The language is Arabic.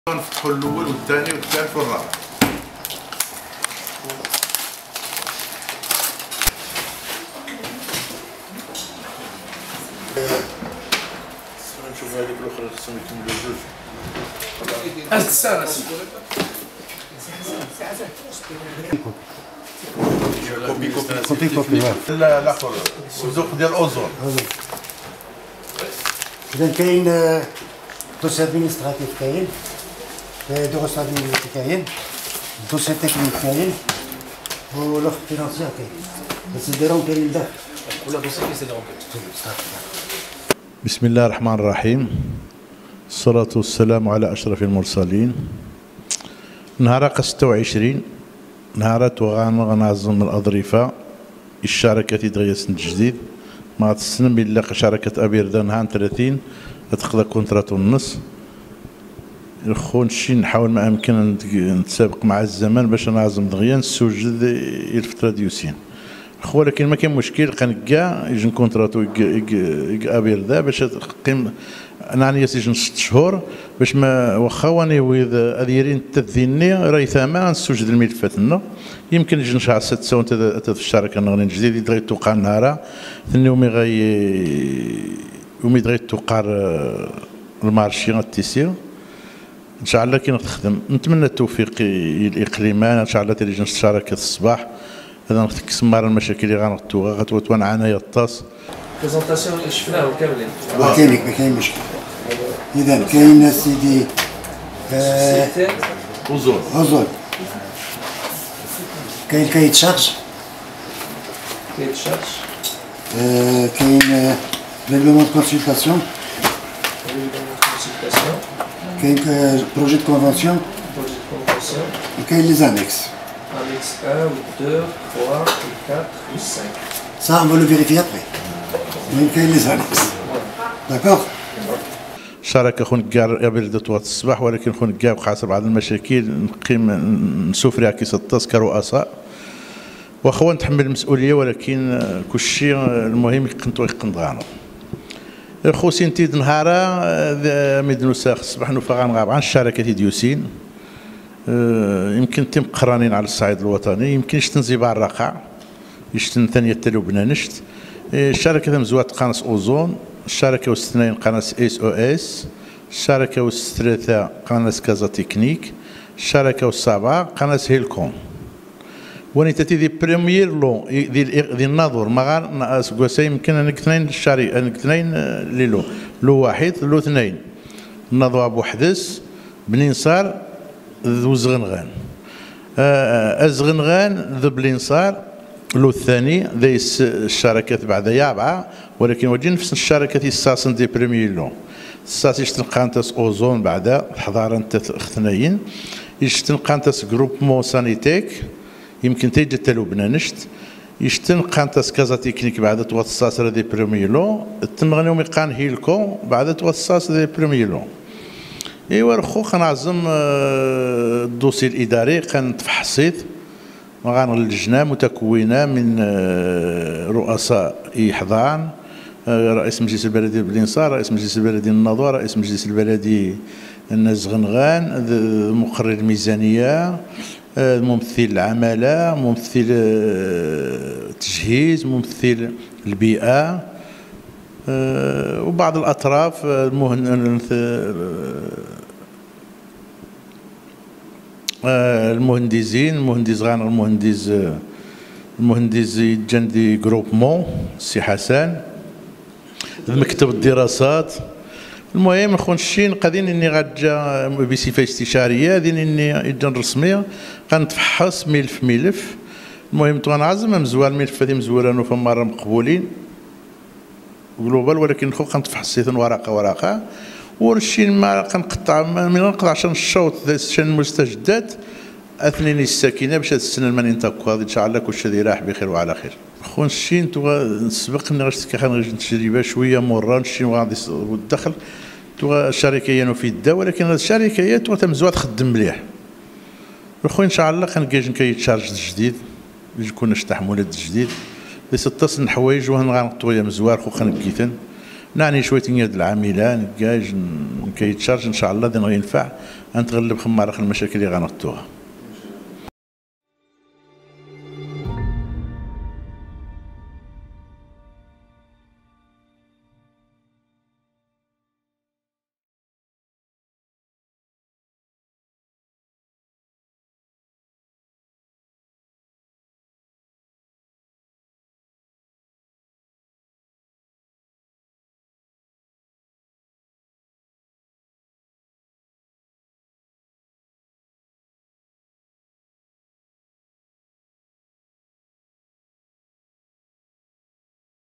نفتحوا الاول والثاني والثالث والرابع. نشوف هذيك الاخرى خصهم يكملوا جوج. الساعة كوبي الاخر الصندوق ديال الاوزون. اذا كاين دوسي ادمينستراتيف كاين، دوسي ادمينستراتيف كاين، دوسي تكنيك كاين، ولوف فينانسيير كاين. بس الديرهم كاين لداخل. ولا دوسي كي سيديرهم. بسم الله الرحمن الرحيم. الصلاة والسلام على أشرف المرسلين. نهار 26 نهار غنعزم الأظرفة الشركة دغيا سنة جديد ما تسلم بالله شركة أبيردان نهار 30 تقضى كونترات ونص. الخون شي نحاول ما أمكن نتسابق مع الزمان باش نعزم دغيا نسوجد الفترة ديوسين. ولكن ما كاين مشكل كنلقى يجي كونتراتو أبيردا باش تقيم نعني يسجن 6 شهور باش ما واخا واني ويذ اديرين تذيني راهي ثما نسوجد الملفات لنا يمكن يجي نشع 6 سنوات في الشركه نغني جديد دغيا توقع نهار ثاني يومي يومي دغيا توقع المارشي غتيسير ان شاء الله كي نخدم. نتمنى التوفيق الاقليمان ان شاء الله تيجي الشركه الصباح هذا نكسمار المشاكل اللي غنغطوها غتوان عنايا الطاس. بريزونطاسيون شفناه كاملين. ما كاين مشكل. اذا كاين سيدي اوزون كاين كايت شارج كاين ريغلومون دو كونسلطاسيون كاين بروجي دو كونفونسيون وكاين لي زانكس Annexe 1 ou 2, 3, 4 ou 5. Ça, on va le vérifier après. Donc, les annexes. D'accord. الشركة خون كاع بلدت وقت الصباح ولكن خون كاع خاصة بعض المشاكل نقيم نسوفريها كيس الطاس كرؤساء واخا نتحمل المسؤولية ولكن كل شيء المهم يقنطغانو. خوسي انتي نهارا ميدنو ساخ الصباح نوفا غنغاب عن الشركة ديوسين يمكن تم قرانين على الصعيد الوطني يمكن يشتن زيبار الرقع يشتن ثانية تلوبنا نشت الشركة مزوات قناص اوزون الشركة واستثنين قناص اس او اس الشركة والثلاثة قناص كازا تكنيك الشركة والسبعة قناص هيلكون وني تاتي دي بريمير لو دي الناظور ما غير سكواسا يمكن انك اثنين الشركة انك اثنين لو واحد لو اثنين الناظور ابو حدث بنين صار ذو زغنغان الزغنغان ذو بلينصار لو الثاني ذي الشركات بعد يابعة ولكن وجي نفس الشركة الساسن دي بريمي لون الساس يشتن قانتاس اوزون بعد حضارة انت اختناين يشتن قانتاس جروب مو سانيتيك يمكن تيجي تلوبنا نشت يشتن قانتاس كازا تكنيك بعد توصاص دي بريمي لون التمغنيوم يقان هيلكو بعد توصاص دي بريمي لون. ايوا الخو كنعزم الدوسي الاداري كنتفحصيت وغان اللجنه متكونه من رؤساء احضان رئيس مجلس البلديه بلينصار رئيس مجلس البلديه الناظور رئيس مجلس البلديه النزغنغان مقرر الميزانيه ممثل العماله ممثل التجهيز ممثل البيئه وبعض الأطراف المهندسين المهندس غانر المهندس جندي جروبمون سي حسن مكتب الدراسات المهم خونشين قادين اني غاجا بصفه استشاريه دين اني اجن رسميه غنتفحص ملف المهم غنعزم مزوال ملف هذه مزوران وفما مقبولين جلوبال ولكن خو كنتفحصيثن ورقه ورشين ما كنقطع من نقطع عشان الشوط عشان المستجدات اثنين الساكنه باش هاد السنه المانين تاكو ان شاء الله كلشي غادي راح بخير وعلى خير. خو نشين نسبق اني غنجي تجربه شويه مره نشين وغادي الدخل الشركه يانو في الدا ولكن هاد الشركه هي تمزوات تخدم مليح. الخو ان شاء الله كنلقى كيتشارج جديد يكون تحملات جديد لي 16 حوايج وهن غنقطو يا مزوار خو خنكيتن نعني شويه نيا د العامله نكايج كيتشارج ان شاء الله دين غينفع غنتغلب خمارق المشاكل اللي غنغطوها.